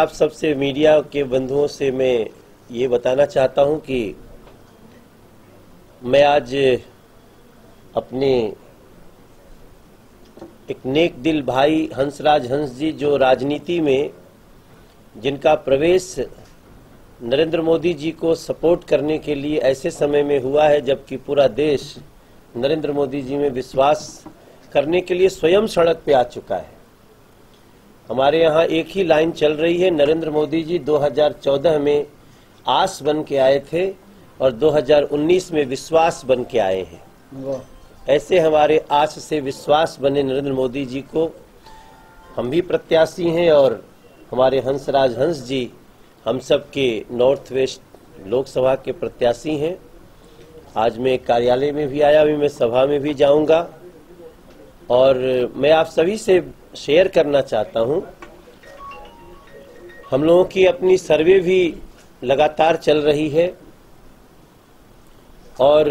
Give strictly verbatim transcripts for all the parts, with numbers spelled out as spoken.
आप सबसे मीडिया के बंधुओं से मैं ये बताना चाहता हूं कि मैं आज अपने एक नेक दिल भाई हंसराज हंस जी, जो राजनीति में जिनका प्रवेश नरेंद्र मोदी जी को सपोर्ट करने के लिए ऐसे समय में हुआ है जबकि पूरा देश नरेंद्र मोदी जी में विश्वास करने के लिए स्वयं सड़क पे आ चुका है। हमारे यहाँ एक ही लाइन चल रही है, नरेंद्र मोदी जी दो हज़ार चौदह में आस बन के आए थे और दो हज़ार उन्नीस में विश्वास बन के आए हैं। ऐसे हमारे आस से विश्वास बने नरेंद्र मोदी जी को हम भी प्रत्याशी हैं और हमारे हंसराज हंस जी हम सब के नॉर्थ वेस्ट लोकसभा के प्रत्याशी हैं। आज मैं कार्यालय में भी आया, अभी मैं सभा में भी जाऊंगा और मैं आप सभी से शेयर करना चाहता हूं, हम लोगों की अपनी सर्वे भी लगातार चल रही है और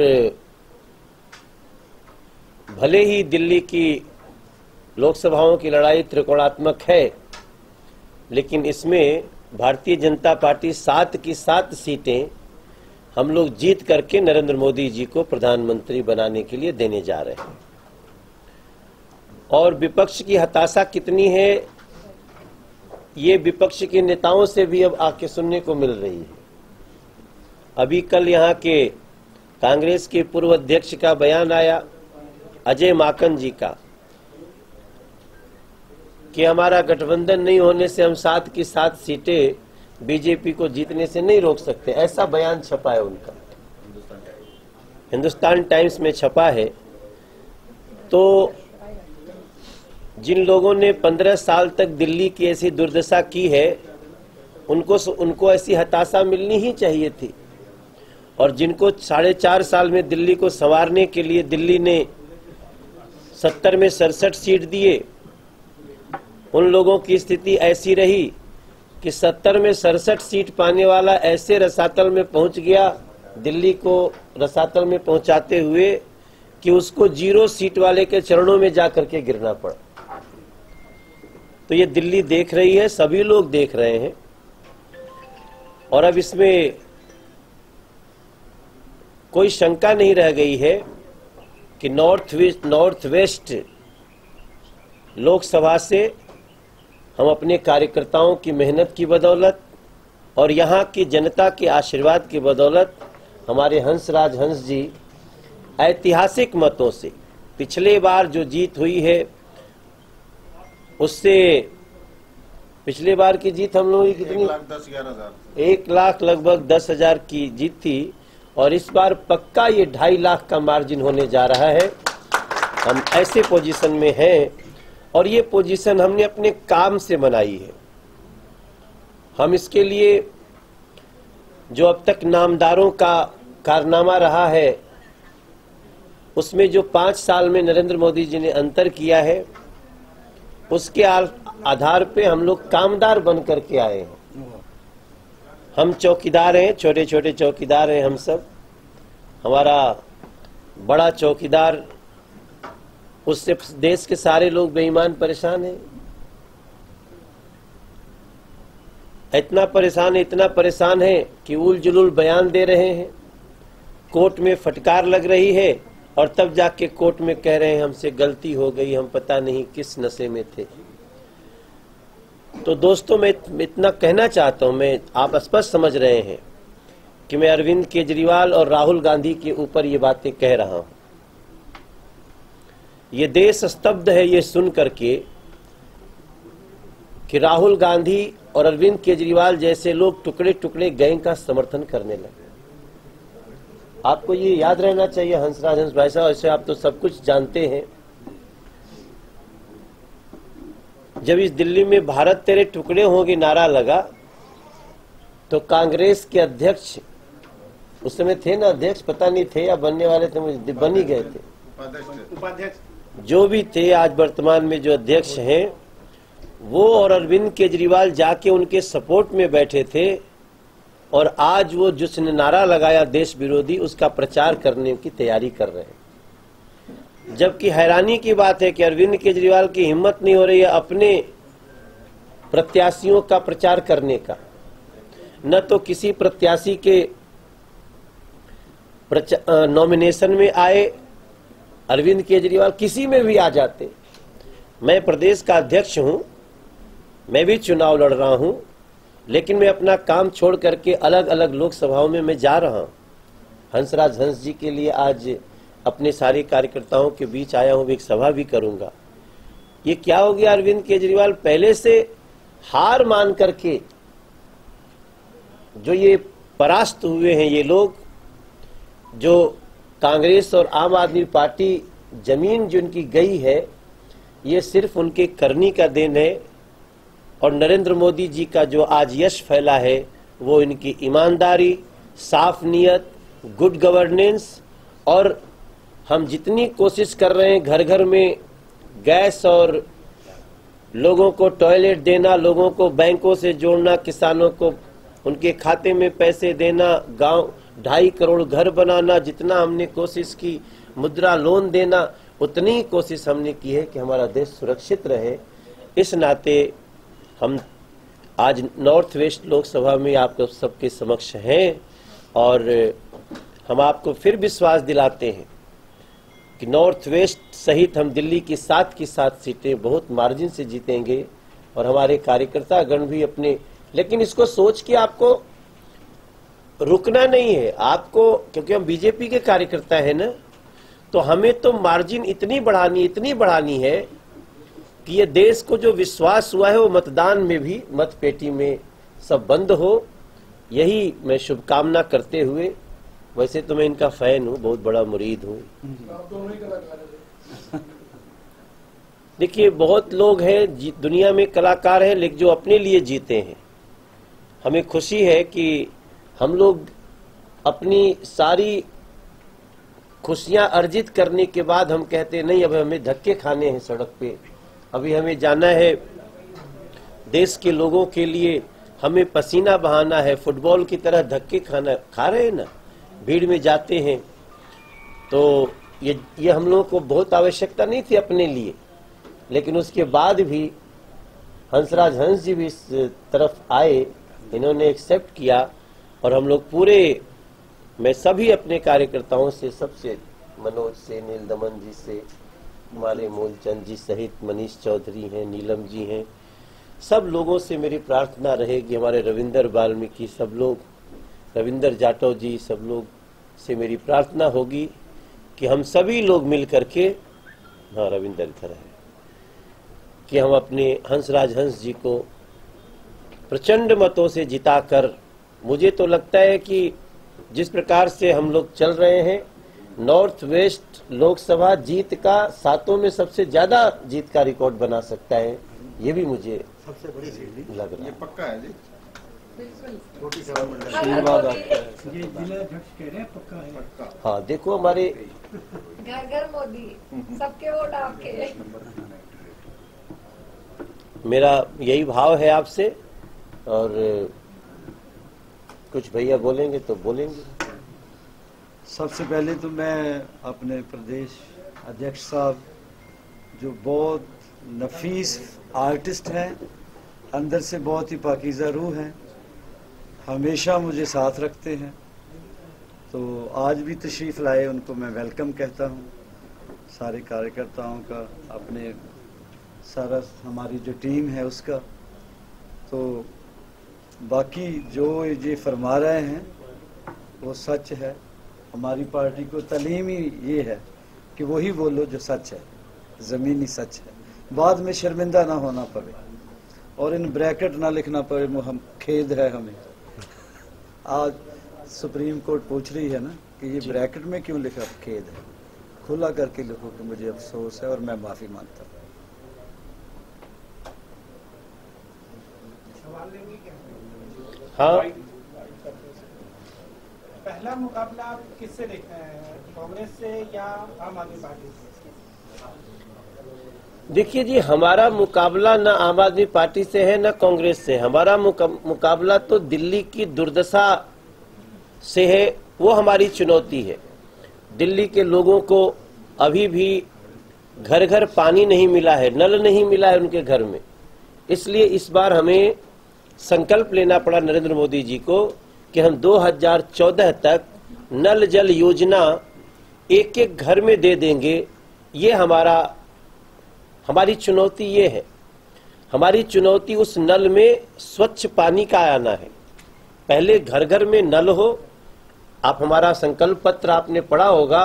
भले ही दिल्ली की लोकसभाओं की लड़ाई त्रिकोणात्मक है, लेकिन इसमें भारतीय जनता पार्टी सात की सात सीटें हम लोग जीत करके नरेंद्र मोदी जी को प्रधानमंत्री बनाने के लिए देने जा रहे हैं। और विपक्ष की हताशा कितनी है ये विपक्ष के नेताओं से भी अब आके सुनने को मिल रही है। अभी कल यहाँ के कांग्रेस के पूर्व अध्यक्ष का बयान आया, अजय माकन जी का, कि हमारा गठबंधन नहीं होने से हम सात की सात सीटें बीजेपी को जीतने से नहीं रोक सकते। ऐसा बयान छपा है उनका, हिंदुस्तान टाइम्स में छपा है। तो जिन लोगों ने पंद्रह साल तक दिल्ली की ऐसी दुर्दशा की है उनको उनको ऐसी हताशा मिलनी ही चाहिए थी। और जिनको साढ़े चार साल में दिल्ली को संवारने के लिए दिल्ली ने सत्तर में सड़सठ सीट दिए, उन लोगों की स्थिति ऐसी रही कि सत्तर में सड़सठ सीट पाने वाला ऐसे रसातल में पहुंच गया, दिल्ली को रसातल में पहुंचाते हुए कि उसको जीरो सीट वाले के चरणों में जाकर के गिरना पड़ा। तो ये दिल्ली देख रही है, सभी लोग देख रहे हैं और अब इसमें कोई शंका नहीं रह गई है कि north west north west Lok Sabha से हम अपने कार्यकर्ताओं की मेहनत की बदौलत और यहाँ की जनता के आशीर्वाद की बदौलत हमारे हंसराज हंस जी ऐतिहासिक मतों से, पिछले बार जो जीत हुई है उससे, पिछले बार की जीत हम लोगों की कितनी, एक लाख दस ग्यारह हजार एक लाख लगभग दस हजार की जीत थी और इस बार पक्का ये ढाई लाख का मार्जिन होने जा रहा है। हम ऐसे पोजीशन में हैं और ये पोजीशन हमने अपने काम से बनाई है। हम इसके लिए जो अब तक नामदारों का कारनामा रहा है उसमें जो पांच साल में नरेंद्र मोदी जी ने अंतर किया है उसके आधार पे हम लोग कामदार बन करके आए हैं। हम चौकीदार हैं, छोटे छोटे चौकीदार हैं हम सब। हमारा बड़ा चौकीदार, उससे देश के सारे लोग बेईमान परेशान हैं। इतना परेशान है इतना परेशान है कि उल जुलूल बयान दे रहे हैं, कोर्ट में फटकार लग रही है और तब जाके कोर्ट में कह रहे हैं हमसे गलती हो गई, हम पता नहीं किस नशे में थे। तो दोस्तों मैं इतना कहना चाहता हूं, मैं आप स्पष्ट समझ रहे हैं कि मैं अरविंद केजरीवाल और राहुल गांधी के ऊपर ये बातें कह रहा हूं। ये देश स्तब्ध है ये सुन करके कि राहुल गांधी और अरविंद केजरीवाल जैसे लोग टुकड़े टुकड़े गैंग का समर्थन करने लगे। आपको ये याद रहना चाहिए हंसराज हंस भाई साहब, ऐसे आप तो सब कुछ जानते हैं। जब इस दिल्ली में भारत तेरे टुकड़े होंगे नारा लगा तो कांग्रेस के अध्यक्ष, उस समय थे ना अध्यक्ष, पता नहीं थे या बनने वाले थे, मुझे बन ही गए थे, उपाध्यक्ष जो भी थे, आज वर्तमान में जो अध्यक्ष हैं वो और अरविंद केजरीवाल जाके उनके सपोर्ट में बैठे थे और आज वो जिसने नारा लगाया देश विरोधी उसका प्रचार करने की तैयारी कर रहे हैं। जबकि हैरानी की बात है कि अरविंद केजरीवाल की हिम्मत नहीं हो रही है अपने प्रत्याशियों का प्रचार करने का, न तो किसी प्रत्याशी के नॉमिनेशन में आए अरविंद केजरीवाल, किसी में भी आ जाते। मैं प्रदेश का अध्यक्ष हूं, मैं भी चुनाव लड़ रहा हूं, लेकिन मैं अपना काम छोड़ करके अलग अलग लोकसभाओं में मैं जा रहा हूं। हंसराज हंस जी के लिए आज अपने सारे कार्यकर्ताओं के बीच आया हूं, एक सभा भी करूंगा। ये क्या हो गया, अरविंद केजरीवाल पहले से हार मान करके जो ये परास्त हुए हैं, ये लोग जो कांग्रेस और आम आदमी पार्टी जमीन जिनकी गई है, ये सिर्फ उनके करनी का देन है। और नरेंद्र मोदी जी का जो आज यश फैला है वो इनकी ईमानदारी, साफ नीयत, गुड गवर्नेंस, और हम जितनी कोशिश कर रहे हैं घर घर में गैस और लोगों को टॉयलेट देना, लोगों को बैंकों से जोड़ना, किसानों को उनके खाते में पैसे देना, गांव ढाई करोड़ घर बनाना, जितना हमने कोशिश की, मुद्रा लोन देना, उतनी ही कोशिश हमने की है कि हमारा देश सुरक्षित रहे। इस नाते हम आज नॉर्थ वेस्ट लोकसभा में आप सबके समक्ष हैं और हम आपको फिर विश्वास दिलाते हैं कि नॉर्थ वेस्ट सहित हम दिल्ली की सात की सात सीटें बहुत मार्जिन से जीतेंगे और हमारे कार्यकर्ता गण भी अपने, लेकिन इसको सोच के आपको रुकना नहीं है आपको, क्योंकि हम बीजेपी के कार्यकर्ता हैं ना, तो हमें तो मार्जिन इतनी बढ़ानी इतनी बढ़ानी है कि ये देश को जो विश्वास हुआ है वो मतदान में भी, मत पेटी में सब बंद हो। यही मैं शुभकामना करते हुए, वैसे तो मैं इनका फैन हूँ, बहुत बड़ा मुरीद हूँ। देखिए बहुत लोग हैं दुनिया में कलाकार हैं, लेकिन जो अपने लिए जीते हैं। हमें खुशी है कि हम लोग अपनी सारी खुशियां अर्जित करने के बाद हम कहते हैं नहीं, अब हमें धक्के खाने हैं सड़क पे, अभी हमें जाना है देश के लोगों के लिए, हमें पसीना बहाना है, फुटबॉल की तरह धक्के खाना खा रहे हैं ना, भीड़ में जाते हैं। तो ये ये हम लोगों को बहुत आवश्यकता नहीं थी अपने लिए, लेकिन उसके बाद भी हंसराज हंस जी भी इस तरफ आए, इन्होंने एक्सेप्ट किया और हम लोग पूरे, मैं सभी अपने कार्यकर्ताओं से, सबसे मनोज से, नील दमन जी से, हमारे मूलचंद जी सहित मनीष चौधरी हैं, नीलम जी हैं, सब लोगों से मेरी प्रार्थना रहेगी, हमारे रविंदर वाल्मीकि, सब लोग, रविंदर जाटव जी, सब लोग से मेरी प्रार्थना होगी कि हम सभी लोग मिल करके, हाँ रविंदर इधर है, कि हम अपने हंसराज हंस जी को प्रचंड मतों से जिताकर, मुझे तो लगता है कि जिस प्रकार से हम लोग चल रहे हैं, नॉर्थ वेस्ट लोकसभा जीत का सातों में सबसे ज्यादा जीत का रिकॉर्ड बना सकता है, ये भी मुझे सबसे बड़ी सीट लग रहा है। ये पक्का है जी। छोटी सभा मंडल आशीर्वाद आपका है। ये जिला अध्यक्ष कह रहे हैं पक्का है। पक्का। हाँ देखो हमारे घर घर मोदी, सबके वोट आपके। मेरा यही भाव है आपसे, और कुछ भैया बोलेंगे तो बोलेंगे। सबसे पहले तो मैं अपने प्रदेश अध्यक्ष साहब, जो बहुत नफीस आर्टिस्ट हैं, अंदर से बहुत ही पाकीज़ा रूह हैं, हमेशा मुझे साथ रखते हैं, तो आज भी तशरीफ़ लाए, उनको मैं वेलकम कहता हूँ। सारे कार्यकर्ताओं का, अपने सारा हमारी जो टीम है उसका। तो बाकी जो ये फरमा रहे हैं वो सच है। हमारी पार्टी को तालीम ही ये है कि वही बोलो जो सच है, ज़मीनी सच है, बाद में शर्मिंदा ना होना पड़े और इन ब्रैकेट ना लिखना पड़े। हम खेद है हमें, आज सुप्रीम कोर्ट पूछ रही है ना कि ये ब्रैकेट में क्यों लिखा, खेद है, खुला करके लिखो कि मुझे अफसोस है और मैं माफ़ी मांगता हूँ। हाँ, पहला मुकाबला आप किससे देखते हैं, कांग्रेस से या आम आदमी पार्टी से? देखिए जी, हमारा मुकाबला न आम आदमी पार्टी से है न कांग्रेस से। हमारा मुका, मुकाबला तो दिल्ली की दुर्दशा से है, वो हमारी चुनौती है। दिल्ली के लोगों को अभी भी घर घर पानी नहीं मिला है, नल नहीं मिला है उनके घर में, इसलिए इस बार हमें संकल्प लेना पड़ा नरेंद्र मोदी जी को कि हम दो हज़ार चौदह तक नल जल योजना एक एक घर में दे देंगे। ये हमारा हमारी चुनौती ये है। हमारी चुनौती उस नल में स्वच्छ पानी का आना है। पहले घर घर में नल हो। आप हमारा संकल्प पत्र आपने पढ़ा होगा।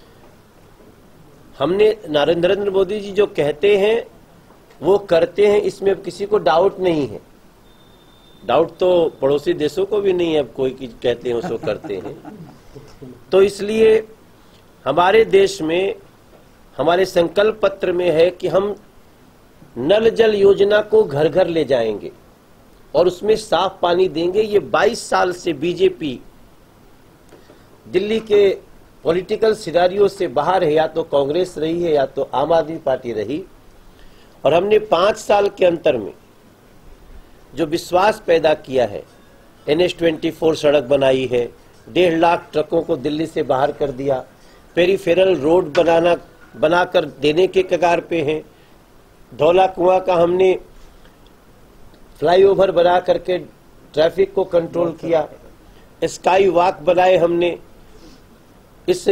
हमने नरेंद्र मोदी जी जो कहते हैं वो करते हैं, इसमें किसी को डाउट नहीं है। डाउट तो पड़ोसी देशों को भी नहीं है, अब कोई कहते हैं उसको करते हैं। तो इसलिए हमारे देश में हमारे संकल्प पत्र में है कि हम नल जल योजना को घर घर ले जाएंगे और उसमें साफ पानी देंगे। ये बाईस साल से बीजेपी दिल्ली के पॉलिटिकल सिनारियो से बाहर है, या तो कांग्रेस रही है या तो आम आदमी पार्टी रही। और हमने पांच साल के अंतर में जो विश्वास पैदा किया है, एन एच चौबीस सड़क बनाई है, डेढ़ लाख ट्रकों को दिल्ली से बाहर कर दिया, पेरीफेरल रोड बनाना बनाकर देने के कगार पे हैं। धौला कुआं का हमने फ्लाईओवर बना करके ट्रैफिक को कंट्रोल किया, स्काई वॉक बनाए हमने। इस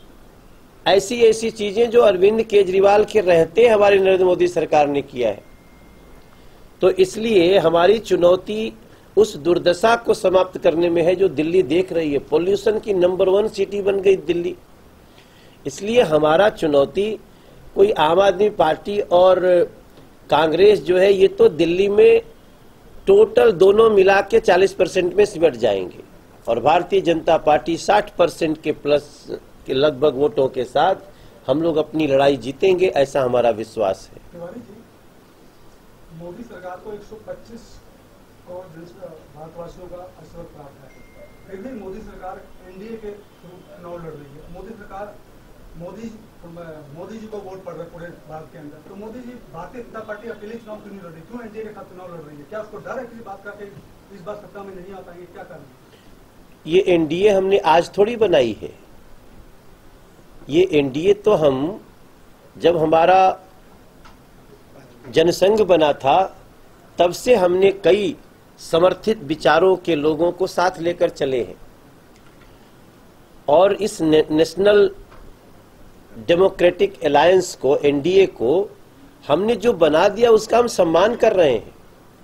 ऐसी ऐसी चीजें जो अरविंद केजरीवाल के रहते हमारी नरेंद्र मोदी सरकार ने किया है। तो इसलिए हमारी चुनौती उस दुर्दशा को समाप्त करने में है जो दिल्ली देख रही है। पोल्यूशन की नंबर वन सिटी बन गई दिल्ली। इसलिए हमारा चुनौती कोई आम आदमी पार्टी और कांग्रेस जो है, ये तो दिल्ली में टोटल दोनों मिला के चालीस परसेंट में सिमट जाएंगे और भारतीय जनता पार्टी साठ परसेंट के प्लस के लगभग वोटों के साथ हम लोग अपनी लड़ाई जीतेंगे, ऐसा हमारा विश्वास है। तिवारी जी, मोदी सरकार को एक सौ पच्चीस करोड़ भारतवासियों का आशीर्वाद प्राप्त है, फिर भी मोदी सरकार एनडीए के चुनाव लड़ रही है। मोदी सरकार मोदी मोदी जी को वोट पड़ रहा है पूरे भारत के अंदर, तो मोदी जी भारतीय जनता पार्टी अकेले चुनाव क्यों नहीं लड़ रही? क्यों एनडीए के साथ चुनाव लड़ रही है? क्या उसको डर है किसी बात का कि इस बार सत्ता में नहीं आ पाएंगे? क्या कारण है? ये एनडीए हमने आज थोड़ी बनाई है। ये एनडीए तो हम जब हमारा जनसंघ बना था तब से हमने कई समर्थित विचारों के लोगों को साथ लेकर चले हैं और इस ने, नेशनल डेमोक्रेटिक अलायंस को, एनडीए को हमने जो बना दिया उसका हम सम्मान कर रहे हैं।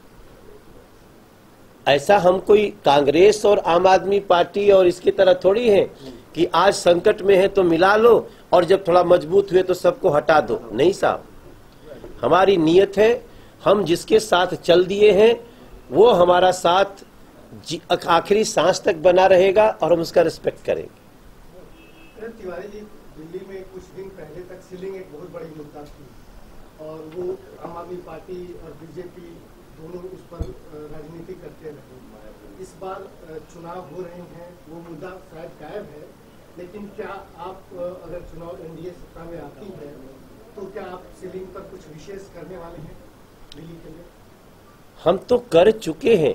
ऐसा हम कोई कांग्रेस और आम आदमी पार्टी और इसकी तरह थोड़ी है कि आज संकट में है तो मिला लो और जब थोड़ा मजबूत हुए तो सबको हटा दो। नहीं साहब, हमारी नीयत है, हम जिसके साथ चल दिए हैं वो हमारा साथ आखिरी सांस तक बना रहेगा और हम उसका रिस्पेक्ट करेंगे। तिवारी जी, दिल्ली में कुछ दिन पहले तक सीलिंग एक बहुत बड़ी मुद्दा थी और वो आम आदमी पार्टी और बीजेपी दोनों उस पर राजनीति करते रहे। इस बार चुनाव हो रहे हैं, वो मुद्दा शायद गायब है, लेकिन क्या आप अगर चुनाव एनडीए सत्ता में आती है तो क्या आप सीलिंग पर कुछ विशेष करने वाले हैं दिल्ली के लिए? हम तो कर चुके हैं।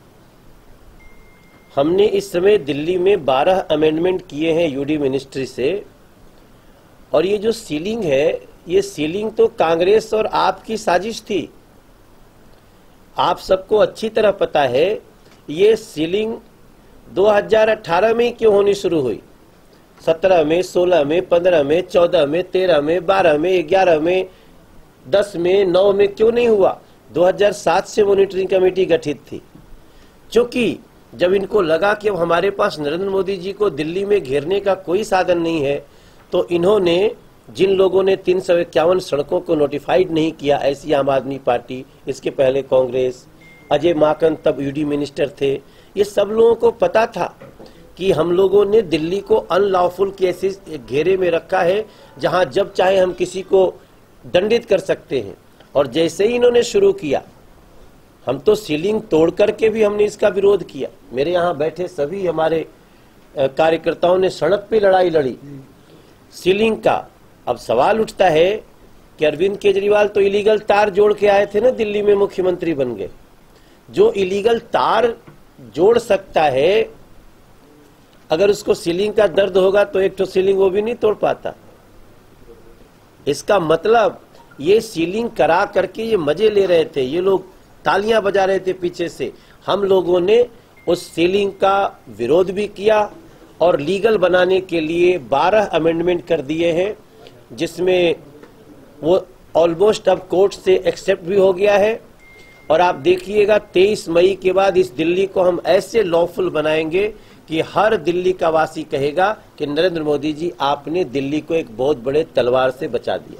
हमने इस समय दिल्ली में बारह अमेंडमेंट किए हैं यूडी मिनिस्ट्री से, और ये जो सीलिंग है, ये सीलिंग तो कांग्रेस और आपकी साजिश थी। आप सबको अच्छी तरह पता है ये सीलिंग दो हज़ार अठारह में ही क्यों होनी शुरू हुई। सत्रह में, सोलह में, पंद्रह में, चौदह में, तेरह में, बारह में, ग्यारह में, दस में, नौ में क्यों नहीं हुआ? दो हज़ार सात से मॉनिटरिंग कमेटी गठित थी, क्योंकि जब इनको लगा कि अब हमारे पास नरेंद्र मोदी जी को दिल्ली में घेरने का कोई साधन नहीं है, तो इन्होंने जिन लोगों ने तीन सौ इक्यावन सड़कों को नोटिफाइड नहीं किया, ऐसी आम आदमी पार्टी, इसके पहले कांग्रेस, अजय माकन तब यूडी मिनिस्टर थे, ये सब लोगों को पता था कि हम लोगों ने दिल्ली को अनलॉफुल के ऐसे घेरे में रखा है जहां जब चाहे हम किसी को दंडित कर सकते हैं। और जैसे ही इन्होंने शुरू किया, हम तो सीलिंग तोड़ करके भी हमने इसका विरोध किया। मेरे यहाँ बैठे सभी हमारे कार्यकर्ताओं ने सड़क पे लड़ाई लड़ी सीलिंग का। अब सवाल उठता है कि अरविंद केजरीवाल तो इलीगल तार जोड़ के आए थे ना, दिल्ली में मुख्यमंत्री बन गए। जो इलीगल तार जोड़ सकता है, अगर उसको सीलिंग का दर्द होगा तो एक तो सीलिंग वो भी नहीं तोड़ पाता। इसका मतलब ये सीलिंग करा करके ये मजे ले रहे थे। ये लोग तालियां बजा रहे थे पीछे से, हम लोगों ने उस सीलिंग का विरोध भी किया और लीगल बनाने के लिए बारह अमेंडमेंट कर दिए हैं, जिसमें वो ऑलमोस्ट अब कोर्ट से एक्सेप्ट भी हो गया है। और आप देखिएगा तेईस मई के बाद इस दिल्ली को हम ऐसे लॉफुल बनाएंगे कि हर दिल्ली का वासी कहेगा कि नरेंद्र मोदी जी आपने दिल्ली को एक बहुत बड़े तलवार से बचा दिया।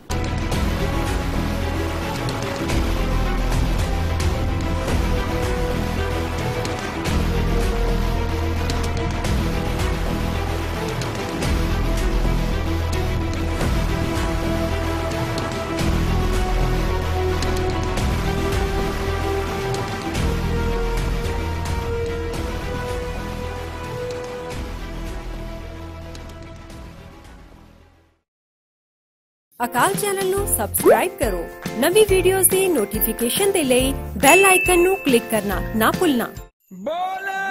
अकाल चैनल ਨੂੰ ਸਬਸਕ੍ਰਾਈਬ ਕਰੋ। ਨਵੀਂ ਵੀਡੀਓਜ਼ ਦੀ ਨੋਟੀਫਿਕੇਸ਼ਨ ਦੇ ਲਈ ਬੈਲ ਆਈਕਨ ਨੂੰ ਕਲਿੱਕ ਕਰਨਾ ਨਾ ਭੁੱਲਣਾ। बोले